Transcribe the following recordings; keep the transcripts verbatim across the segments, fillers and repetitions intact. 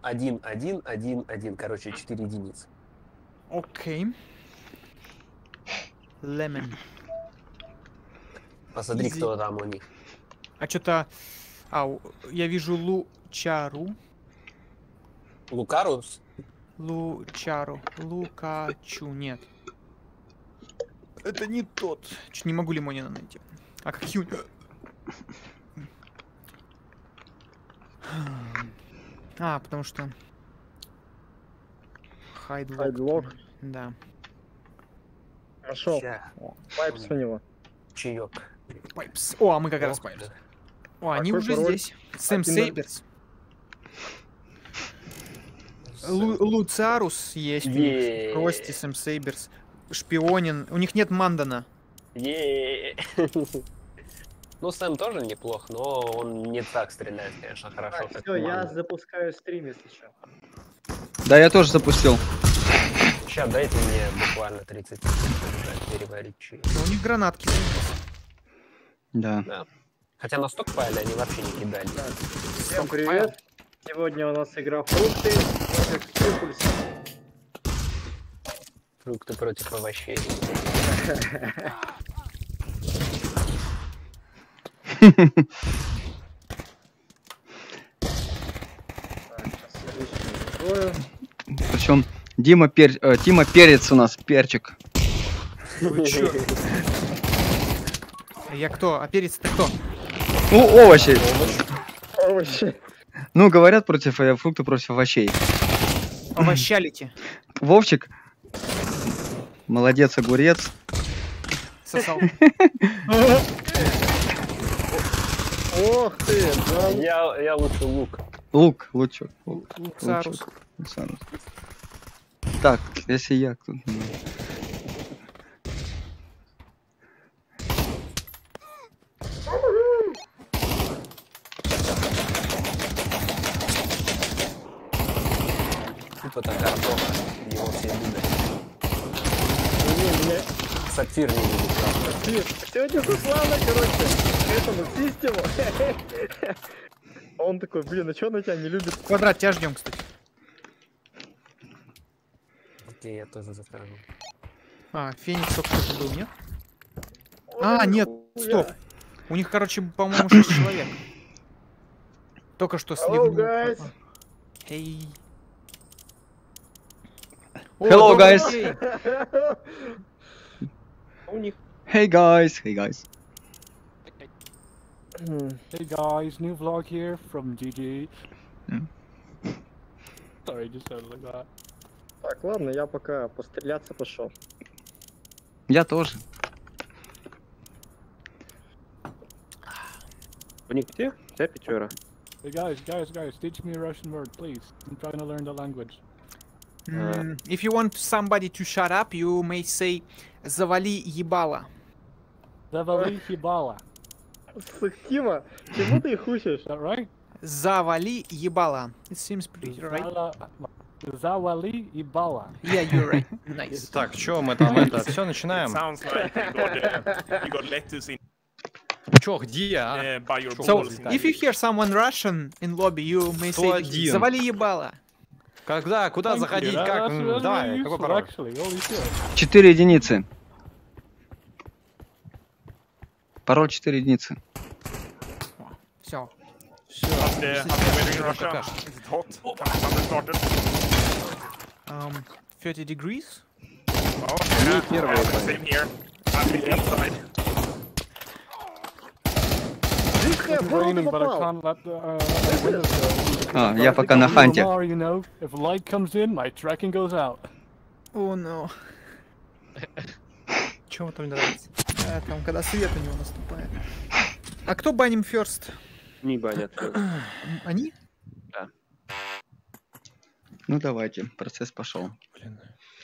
один, один, один, один. Короче, четыре единицы. Окей. Лемон. Посмотри, Easy. кто там у них. А что-то... А, у- я вижу Лучару. Лукарус? Лучару. Лукачу. Нет. Это не тот. Чуть не могу Лимонина найти. А как Ю... А, потому что... Хайдлок. Хайдлок. Да. Нашел. Ща. Вайпс у него. Чаек. Пайпс. О, а мы как раз Ох, Пайпс. да. О, они Какой уже пароль? здесь. Сэм Один, Сейберс. Лу- Луцарус есть у них. Е-е-е. Крости, Сэм Сейберс. Шпионин. У них нет Мандана. Е-е-е. Ну, Сэм тоже неплох, но он не так стреляет, конечно, хорошо, как Все, я Манда. запускаю стрим, если что. Да, я тоже запустил. Сейчас дайте мне буквально тридцать секунд чтобы переварить чай. Но у них гранатки. Да. Да. Хотя на стокпайле они вообще не кидали. Всем привет. Сегодня у нас игра фрукты против импульса. Фрукты против овощей. Так, сейчас я лично закрою. Причем Дима Пер... э, Тима Перец у нас, перчик. Вы чё? Я кто? А перец-то кто? Ну, овощи. Овощи. Ну, говорят против э, фрукты против овощей. Овощалити. Вовчик. Молодец, огурец. Сосал. Ох ты, да. Я, я лучше лук. Лук, лучок. Лук, Луцарус. лучок, Луцарус. Так, если я тут. Типа так картоха. Его все любят. Не, меня... Сапфир не любит, правда. Сегодня Руслана, короче, к этому систему. Он такой, блин, а чё она тебя не любит? Квадрат, тебя ждем, кстати. Окей, я тоже захожу. А, Феникс только что был, нет? А, нет, стоп. У них, короче, по-моему, шесть человек. Только что Hello, сливнул. guys. Эй. Hello, добрый guys. день. У них... Hey guys, hey guys. Hey guys, new vlog here from G G. Yeah. Sorry, just sounded like that. Так, ладно, я пока постреляться пошел. Я тоже. У них где? Вся пятера. Hey guys, guys, guys, teach me a Russian word, please. I'm trying to learn the language. Mm, if you want somebody to shut up, you may say «завали ебало». Zavali Hibala. Тима, чему ты их учишь? Is that right? «Завали ебало». It seems pretty right. Zala- Zawali Ibala. Yeah, you're right. Nice. Так, чё мы там это, все начинаем? Sounds like you got, uh, you got lettuce in Чё, где, а? uh, by your So, balls. if you hear someone Russian in lobby, you may say один. «завали ебало». Когда, куда Thank you, заходить, that- как? that's- М, that's Давай, really какой useful, пароль? actually. Holy shit. Четыре единицы. Пароль четыре единицы. Все. How's the, how's the weather in Russia? Какаш. Is it hot? Summer started. Um, thirty degrees. Oh, yeah, yeah, same here. I'm inside. It's raining, but I can't let the uh, my windows go. А, я пока на ханте. You know, if light comes in, my tracking goes out. О, no. Чё вам там не нравится? А, там, когда свет у него наступает. А кто баним first? Не банят. М, Они? Ну давайте, процесс пошел. Блин.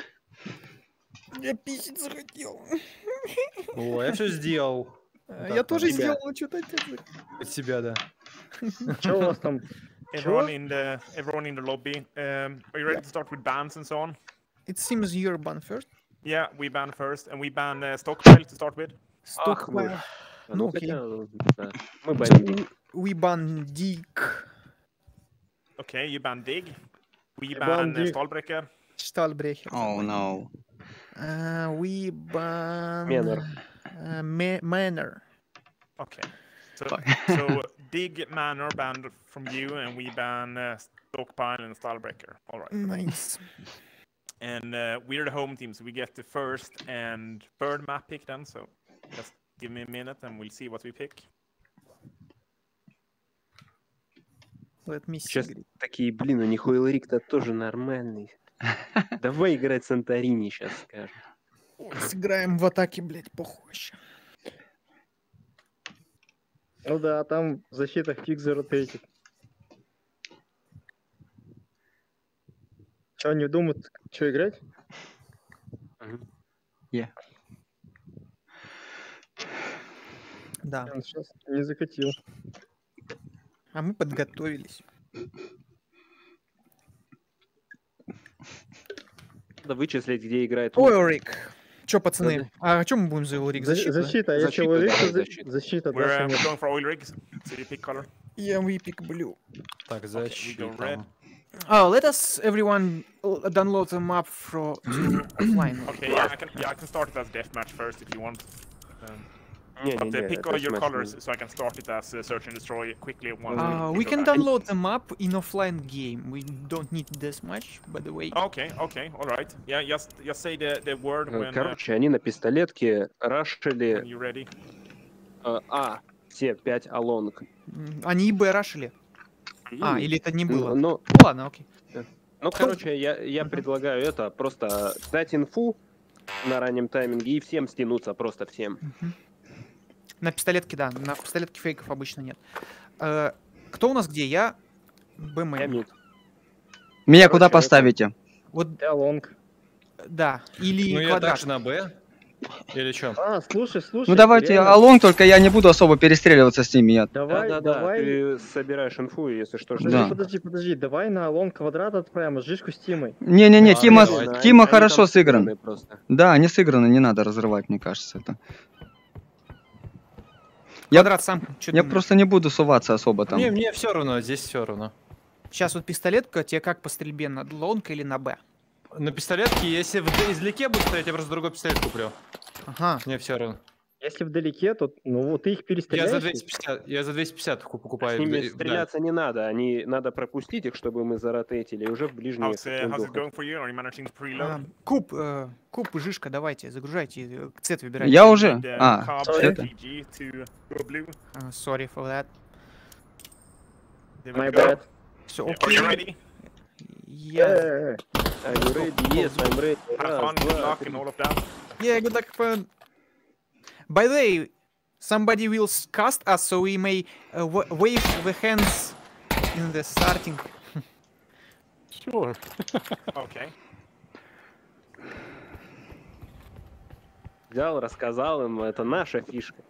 Я писать захотел. О, я все сделал. А, Так, Я тоже тебя. сделал, но что-то опять. От себя, да. Что у вас там? Everyone in the everyone in the lobby. Um, are you ready to start with bans and so on? It seems you're ban first. Yeah, we ban first, and we ban uh, stockpile to start with. Ах вы. Stockpile. Ну, Ну, хотя, окей. да. Мы банили. We ban Dick. Okay, you ban Dig. We ban ban uh, Dig. Stallbreaker. Штальбрехер. Oh no. Uh, we ban... Manor. Uh, Ma- Manor. Okay. So, so Dig, Manor banned from you, and we ban uh, Stockpile and Stallbreaker. All right. Nice. And uh, we're the home team, so we get the first and third map pick then. So just give me a minute, and we'll see what we pick. Let me see. Сейчас такие, блин, у них Уэлрик-то тоже нормальный. Давай играть Санторини сейчас, скажем. Сыграем в атаке, блядь, похуй. Ну да, там защита фиг заротейтит. Че, они думают, что играть? Yeah. Да. Он сейчас не закатил. А мы подготовились. Надо вычислить, где играет Уэлрик. Чё, пацаны? А о чем мы будем за Уэлрик? За- Защита? Защита, а если Защита, Уэлрик, давай, то за- защита. защита. We're, да, uh, нет. we're going for oil rigs. So you pick color. Yeah, we pick blue. Так, Okay, we go защита. red. Oh, let us everyone l- download the map from to offline. Okay, yeah, I can yeah I can start it as deathmatch first if you want. Um, but uh, Не-не-не, pick all это your смешно. colors so I can start it as uh, search and destroy quickly once. Uh, we go can back. download the map in offline game. We don't need this much, by the way. Okay, okay, all right. Yeah, just just say the the word Э, when, uh, Короче, они на пистолетке when рашили you're ready. э, А, все пять алонг. М, Они и Б рашили. А, или это не было? Ну, Ну ладно, окей. ну, короче, я, я предлагаю это просто дать инфу на раннем тайминге и всем стянуться, просто всем. Мгм. На пистолетке, да. На пистолетке фейков обычно нет. Э, Кто у нас где? Я Б Я мейн. мид. Меня Короче, куда это- поставите? Вот, Я лонг. да. Или Ну я квадрат. также на Б. Или что? А, слушай, слушай. Ну давайте реально, Алон, только я не буду особо перестреливаться с ними. Я... Давай, Да-да-да, давай. ты собираешь инфу, и если что, Подожди, Да. подожди, подожди, давай на лонг квадрат отправим, жишку с Тимой. Не-не-не, А, Тима, давай. Они- Тима они хорошо там сыгран. сыграны просто. Да, они сыграны, не надо разрывать, мне кажется. Это. Я- Квадрат сам. Чё Я думаешь? просто не буду суваться особо там. Мне, мне все равно, здесь все равно. Сейчас вот пистолетка, тебе как по стрельбе, на лонг или на Б? На пистолетке, если в издалеке буду стоять, я просто другой пистолет куплю. Ага. Мне все равно. Если вдалеке, то ну вот ты их Я перестреляешь. за двести пятьдесят, я за двести пятьдесят ку- С покупаю. ними вда- стреляться не надо, они надо пропустить их, чтобы мы заротейтили, и уже в ближние How's, uh, how's it секунду. going for you? Are you managing to preload? А, Куб, э, куб и жишка, давайте, загружайте, э, цвет выбирайте. Я уже. Need, uh, А, carb sorry. and P G to go blue. А, sorry for that. There we My go. bad. Все, Yeah, Are you окей. ready? Я... Э, Are you ready? Yes, I'm ready. Have Раз, fun, good два, luck, три. and all of that. Yeah, good luck, fun. By the way, somebody will s- cast us, so we may uh, wa- wave the hands in the starting. Sure. Okay. Взял, рассказал им, это наша фишка.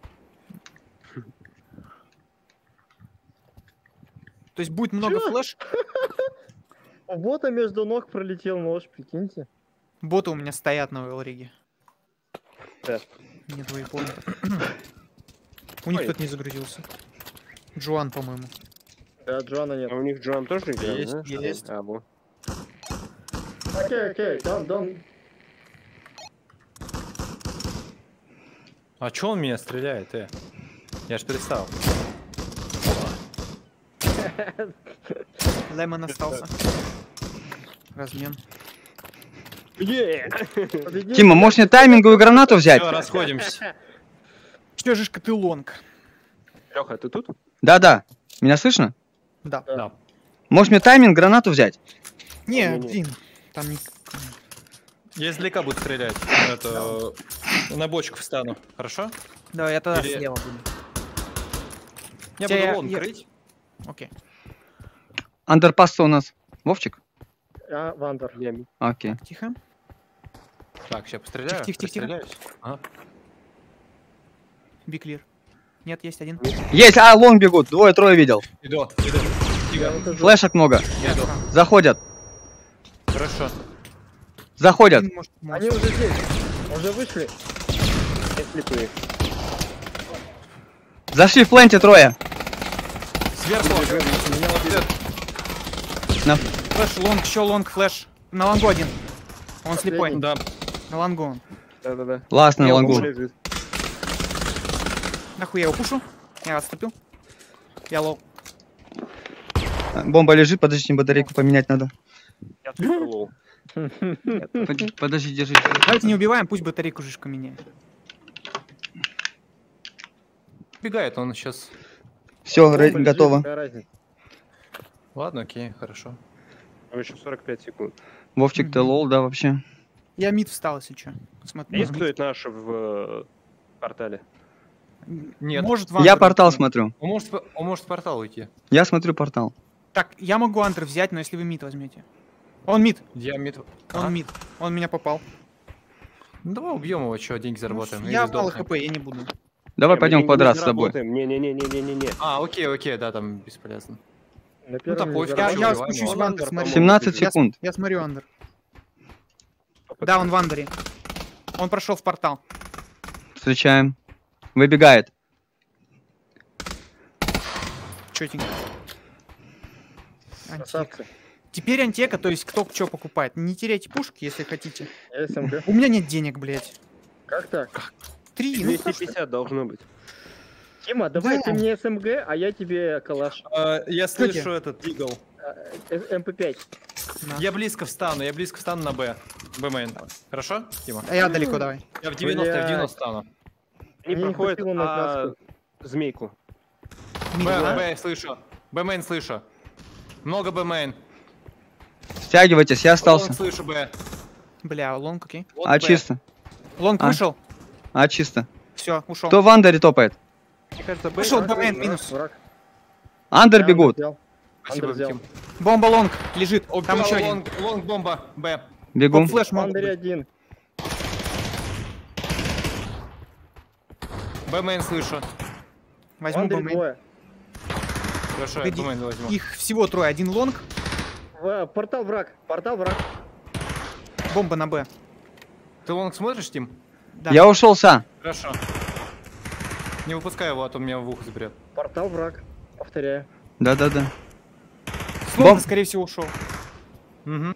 То есть будет много Чё? флеш. У бота между ног пролетел нож, прикиньте. Боты у меня стоят на Уэлриге. Да. Нет вейпоинта. У них Ой. кто-то не загрузился. Джоан, по-моему. Да, Джона нет. А у них Джоан тоже играл, Есть, да? есть. А, во. Окей, окей, don't, don't. А чё он меня стреляет, э? Я ж перестал. Лемон остался. Размен. Победи. Тима, можешь мне тайминговую гранату взять? Все, расходимся. Что же ты лонг? Леха, ты тут? Да-да. Меня слышно? Да. Да. Можешь мне тайминг гранату взять? Не, Не-не. блин. Там не... Я издалека буду стрелять. Это... На бочку встану. Хорошо? Да, я тогда Или- слева буду. Я Хотя буду я- лонг я- крыть. Окей. Андерпасс у нас. Вовчик? А, Вандер. Я ми- Окей. Тихо. Так, сейчас постреляю. Тихо, тихо, тихо. пристреляюсь. Ага. Биклир. Нет, есть один. Есть, а, лонг бегут. Двое-трое видел. Иду, иду. Я Тихо. выхожу. Флешек много. Я иду. Заходят. Хорошо. Заходят. Один, может, Они монстр. уже здесь. Уже вышли. Я слепые. Зашли в пленте трое. Сверху. На... Флэш, лонг, еще лонг, флэш. На лонгу один. Он слепой. Да. На лонгу он. Да-да-да. Ласт на Я лонгу. Лежит. Нахуй я его пушу. Я отступил. Я лоу. Бомба лежит, подождите, батарейку поменять надо. Я супер лоу. Под- Подожди, держите. Давайте не убиваем, пусть батарейку Жишка меняет. Бегает он сейчас. Все, Бомба лежит, готово. какая разница? Ладно, окей, хорошо. Там еще сорок пять секунд. Вовчик, ты лол, да, вообще? Я мид встал, если что. Смотри. Есть кто-то наш в э, портале? Нет. Может, Я вандер портал уйти. смотрю. Он может, в- он может в портал уйти. Я смотрю портал. Так, я могу андер взять, но если вы мид возьмете. Он мид, Я мид. он А? мид. Он меня попал. Ну, давай убьем его, что, деньги заработаем. Ну, или я мало сдохнем. хп, я не буду. Давай Не, пойдем мы не- квадрат не с тобой. заработаем. Не-не-не-не-не-не. А, окей, окей, да, там бесполезно. На первом там не пофиг, Я, заработал. я убиваем спущусь его. в андер, Он смотрю. семнадцать Я с- секунд. Я смотрю андер. Да, он в андере. Он прошел в портал. Встречаем. Выбегает. Чётенько. Антека. Красавцы. Теперь антека, то есть кто что покупает. Не теряйте пушки, если хотите. Я СМГ. У меня нет денег, блядь. Как так? Три, ну двести хорошо. пятьдесят должно быть. Тима, давай Да. ты мне СМГ, а я тебе калаш. А, я Кстати. слышу этот игл. эм пэ пять. На. Я близко встану, я близко встану на Б. Б-мейн. Хорошо, Тима? А я далеко давай. Я в девяносто, я в Блядь. девяносто стану. Они Мне не проходят хватило на а, каску. змейку. Мид, Б, да? Б, слышу. Б-мейн слышу. Много Б-мейн. Стягивайтесь, я остался. Лонг слышу Б. Бля, лонг, окей. Вот А Б. чисто. Лонг А? вышел. А чисто. Все, ушел. Кто в андере топает? Мне кажется, Б. Вышел Враг, Б-мейн, враг, минус. враг. Андер Я бегут. взял. Спасибо, Андер взял. Тим. Бомба лонг лежит. Там Убивал еще один. лонг, лонг бомба, Б. Бегу. Топ флеш В могут Андере быть. один. Б-мейн слышу. В Возьму Андере бомбейн. двое. Хорошо, я Погоди. Б-мейн возьму. Их всего трое. Один лонг, В- Портал враг. Портал враг. бомба на Б. Ты лонг смотришь, Тим? Да. Я ушел сам. Хорошо. Не выпускай его, а то меня в ухо заберет. Портал враг. Повторяю. Да-да-да. С лонга, Бом- скорее всего, ушел. Угу.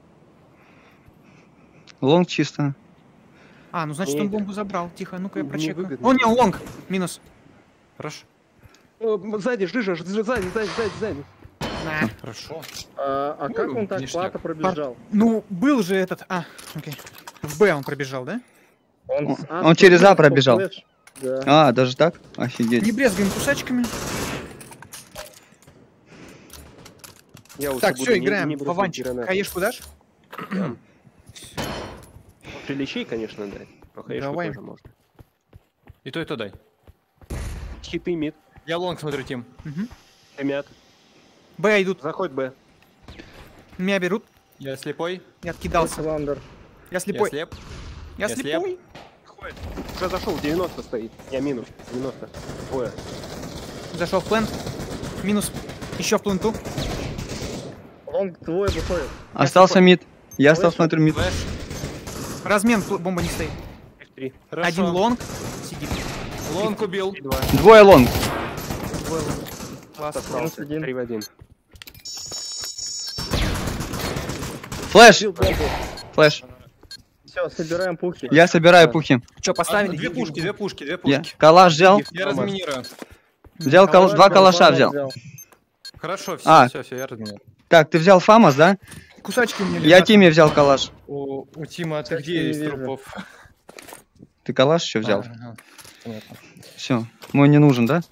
Лонг чисто. А, ну значит Не- он бомбу забрал. Тихо, ну-ка я прочекаю. Невыгодно. О, не, лонг. Минус. Хорошо. О, сзади, жижа, жижа, сзади, сзади, сзади, сзади. На. Хорошо. А, а как Ну, он так ништяк. плата пробежал? Ну, был же этот... А, окей. В Б он пробежал, да? Он, Он- с- а, он с через А флеш, пробежал. флеш. Да. А, даже так? Офигеть. Не брезгаем кусачками. Я лучше Так, буду все, не- играем. не бросать Вованчик, гранаты. хаешку дашь? Прилечей, конечно, дать. Но хаешку Давай. тоже можно. И то, и то дай. Хиты мид, Я лонг смотрю, Тим. Угу. эмят. Б идут. Заходит Б. Меня берут. Я слепой. Я откидался. Вандер. Я слепой. Я слеп. Я я слепой. Уже зашел, девяносто стоит. Я минус, девяносто. Двое. Зашел в плент. Минус. Еще в пленту. Лонг двое выходит. Остался мид. Я остался, Флеш. смотрю мид. Флэш. Размен пл- бомба не стоит. Три. Хорошо. Один лонг. Сидит. Лонг убил. Два. Двое лонг. Двое лонг. Класс. Остался. один. Три в один. Флэш. Бил бомбу. Флэш. Все, собираем пухи. Я собираю пухи. Че, А, поставили? две пушки, две пушки, две Я пушки. калаш взял. Я разминирую. Взял кал... два калаша взял. Хорошо, все, А. все, все, я разминирую. Так, ты взял фамас, да? Кусачки у меня Я лежат. Тиме взял калаш. У, у Тима, ты Кстати, где не из вижу. трупов? Ты калаш еще взял? Ага, понятно. Все. Мой не нужен, да?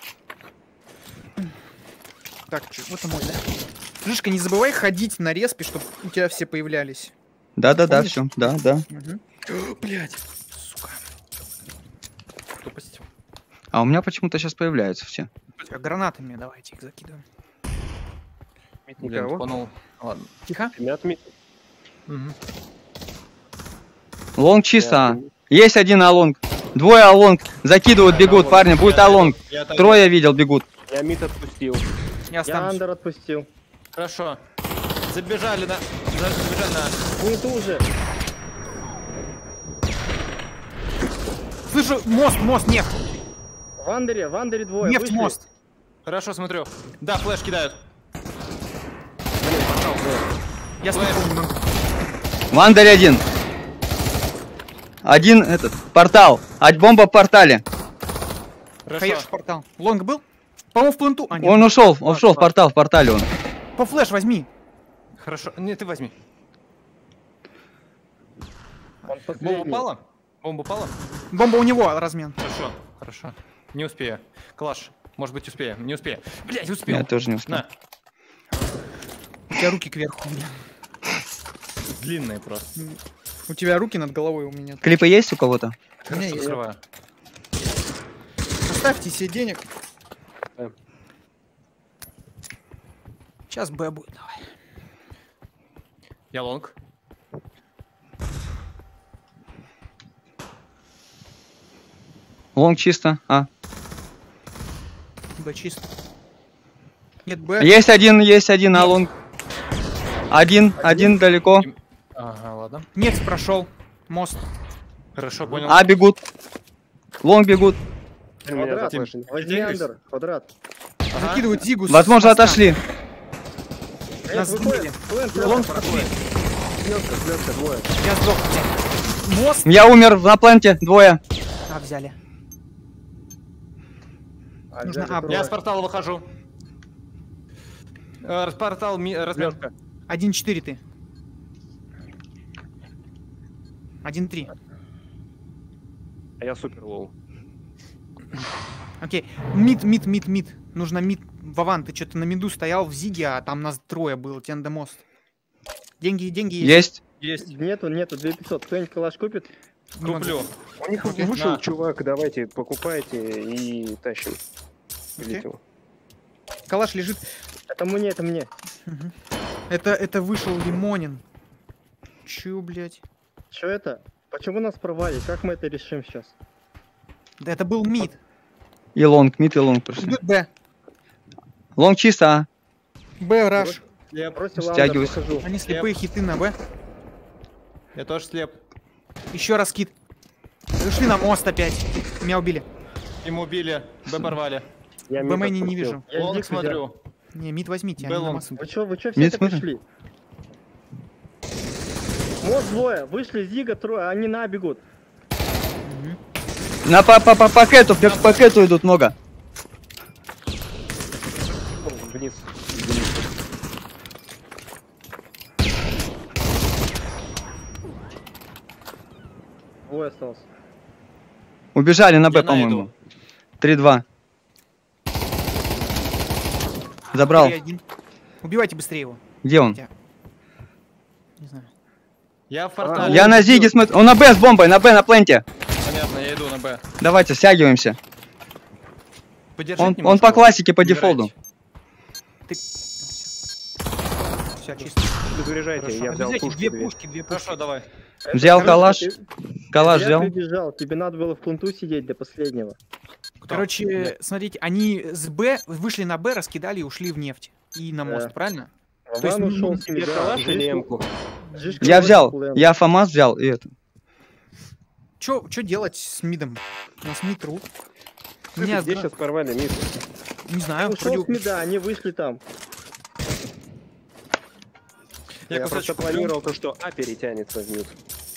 Так, чё, вот и мой, да. Жишка, не забывай ходить на респе, чтобы у тебя все появлялись. Да-да-да, Помнишь? все. Да, да. Блять. Сука. Тупость. А у меня почему-то сейчас появляются все. А гранатами давайте их закидываем. Мид Блин, никого. тупанул. Ладно. Тихо. Эмят мид. Мгм. Лонг чисто. а. Эмят. Есть один алонг. Двое алонг. Закидывают, бегут, парни. Будет Я алонг. отойду, я отойду. Трое видел, бегут. Я мид отпустил. Я Я останусь. андер отпустил. Хорошо. Забежали на... Забежали на... Пункту уже. Слышу, мост, мост, нефть. В андере, в андере двое. Нефть, вышли. мост. Хорошо, смотрю. Да, флеш кидают. Блин, Я слышу. В ангаре один. Один этот, портал. А бомба в портале. Хаеш портал. Лонг был? По-моему, в пленту. А, нет. Он ушел, ушел в портал, в портале он. По флеш возьми. Хорошо. Не, ты возьми. Он Бомба последний. упала? Бомба упала? Бомба у него, размен. Хорошо, хорошо. Не успею. Калаш, может быть, успею. Не успею. Блять, успел. Я тоже не успел. На. У тебя руки кверху. бля. Длинные просто. У тебя руки над головой, у меня. Клипы есть у кого-то? У меня Хорошо, есть. срываю. Оставьте себе денег. Да. Сейчас Б будет, давай. Я лонг. Лонг чисто. А. Б чисто. Нет, Б. Есть один, есть один, а лонг. Один, один далеко. Ага, ладно. Нет, прошел. Мост. Хорошо, понял. А бегут. Лонг бегут. У меня Квадрат. зафлешен. Возьми Делюсь. андер. Квадрат. Закидывают Зигу. с Возможно, моста. отошли. Нас Нет, сбили. выходит. Плент, плент, Лонг проходит. пошли. Слётка, слётка, двое. Я сдох. Мост. Я умер на планте, двое. А, взяли. А, Нужно взяли ап. трое. Я с портала выхожу. Э, Портал, ми- размен. один четыре ты. один три. А я супер лоу. Окей. Мид, мид, мид, мид. Нужно мид. Вован, ты что-то на миду стоял в Зиге, а там нас трое было. Тебе надо мост. Деньги, деньги есть. Есть. Есть. Нету, нету, две пятьсот. Кто-нибудь калаш купит? Не могу. Куплю. У них Окей. вышел На. чувак, давайте покупайте и тащим. Окей. Видите его. Калаш лежит. Это мне, это мне. Мгм. Это, это вышел Лимонин. Чё, блядь? Что это? Почему нас провали? Как мы это решим сейчас? Да это был мид. И лонг, мид и лонг пришли. Идут Б. Лонг чисто, а. Б, раш. Я, Бросил андер, Стягиваюсь. выхожу. Они слепые хиты на Б. я тоже слеп. Еще раз кит. Зашли на мост опять. Меня убили. Им убили. Б порвали. Я В мид мэне не отпустил. вижу. Я Лонг дик взял. смотрю. Не, мид возьмите. Б они на лонг. массу. Вы чё, вы чё все Нет, это смотри. пришли? Вот двое, вышли Зига, трое, они на бегут. На по, по, по пакету, по пакету идут много. Вниз. Двое осталось. Убежали на Б, Я найду. по-моему. три-два. Забрал. Три один. Убивайте быстрее его. Где он? Не знаю. Я в портале. Я на Зиге смотрю. Он на Б с бомбой, на Б, на пленте. Понятно, я иду на Б. Давайте, стягиваемся. Подержать Он, он немножко по его. классике, по Убирайте. дефолту. Все, чисто. Заряжайте, я взял Обязательно пушку две две. пушки, две пушки. Хорошо, давай. Это, Взял короче, калаш. ты- Калаш Я взял. прибежал, тебе надо было в пленту сидеть до последнего. Короче, смотрите, они с Б вышли на Б, раскидали и ушли в нефть. И на мост, Да. правильно? То есть, Вован ну, ушел ну, с ними, Я да. калаш или Жишка- эмку? Жишка Я бросил взял. плен. Я ФАМАС взял и это. Чё, чё делать с мидом? У нас мид рут. Слушай, Меня где сгра- сейчас порвали мид? Не знаю, Ушел вроде- с мида, они вышли там. Я, Я, просто кусочек куплю. планировал то, что А перетянется в мид.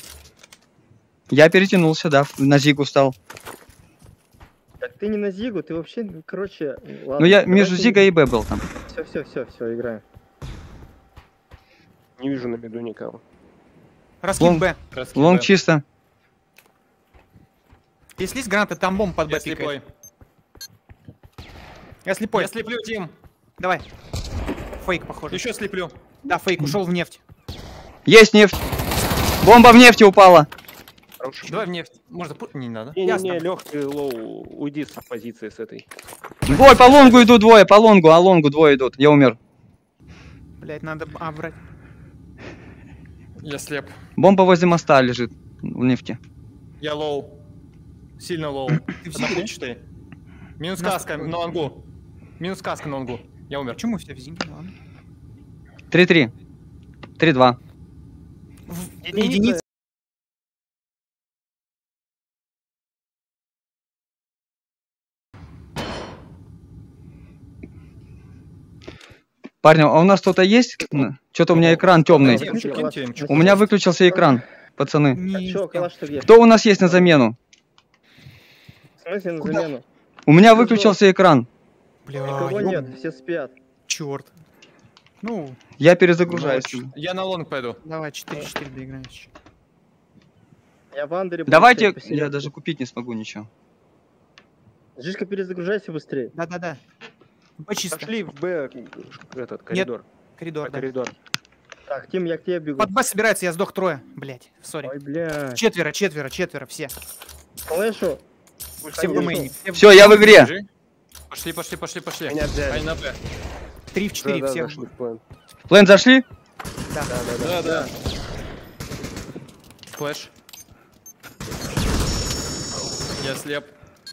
Я перетянулся, да, на Зигу стал. Так ты не на Зигу, ты вообще, ну, короче, ладно. Ну я между Зигой и Б был там. Все, все, все, все, играем. Не вижу на миду никого. Раскид Лонг. Б. Краски Лонг Б. чисто. Если есть гранаты, там бомб под Б Я пикает. слепой. Я слепой. Я слеплю, Тим. Давай. Фейк, похоже. Еще слеплю. Да, фейк, ушел в нефть. Есть нефть. Бомба в нефти упала. Хорош. Давай в нефть. Можно пу- Не надо. Не-не-не, Ясно. Лех, ты лоу, уйди с позиции с этой. Ой, по лонгу идут двое, по лонгу, а лонгу двое идут. Я умер. Блять, надо А брать. Я слеп. Бомба возле моста лежит в нефти. Я лоу. Сильно лоу. Ты в Зиге, да? Однопучатый. Минус Нас- каска на лонгу. Минус каска на лонгу. Я умер. Почему все в Зиге? Ладно. три-три. три-два. В- Единица. Единица. Парни, а у нас кто-то есть? Что-то у меня экран темный. Темчик, кинь темчик. У меня выключился экран, пацаны. А Не чё, успел. калаш-то где? Кто у нас есть на замену? В смысле на Куда? замену? У меня выключился экран. Бля, Никого нет, все спят. черт. Ну, Я перезагружаюсь. Я на лонг пойду. давай, четыре четыре доиграем. Я в андере буду Давайте, стоять посередине. я даже купить не смогу ничего. Жишка, перезагружайся быстрее. Да-да-да. Б чисто. Пошли в Б, этот коридор. Коридор, По да. коридор. Так, Тим, я к тебе бегу. Под Б собирается, я сдох трое. Блять, сори. Ой, бля. Четверо, четверо, четверо, все. Слышу. Все в Конечно. домейне. Все, я в игре. Держи. Пошли, пошли, пошли, пошли. Меня взяли. Они на Б. Три в четыре, Да, да, все. зашли в план. Плэн зашли? Да, да. Флэш. Я слеп.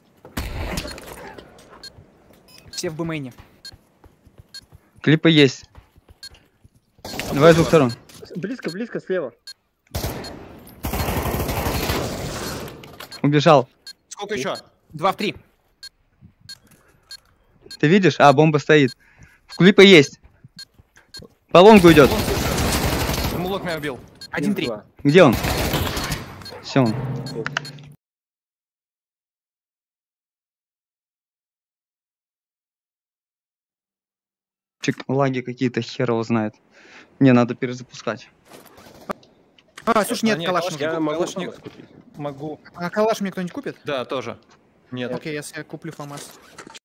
Все в домейне. Клипы есть. Давай с двух сторон. Близко, близко, слева. Убежал. Сколько еще? Два в три. Ты видишь? А, бомба стоит. В клипы есть. По лонгу идет. Мулок меня убил. Один три. Два. Где он? Все он. Чик, лаги какие-то, хер его знает. Мне надо перезапускать. А, слушай, нет, А, нет, калаш калаш нужен. Я могу Калаш не- фамас купить. Могу. А калаш мне кто-нибудь купит? Да, тоже. Нет. Окей, я себе куплю ФАМАС.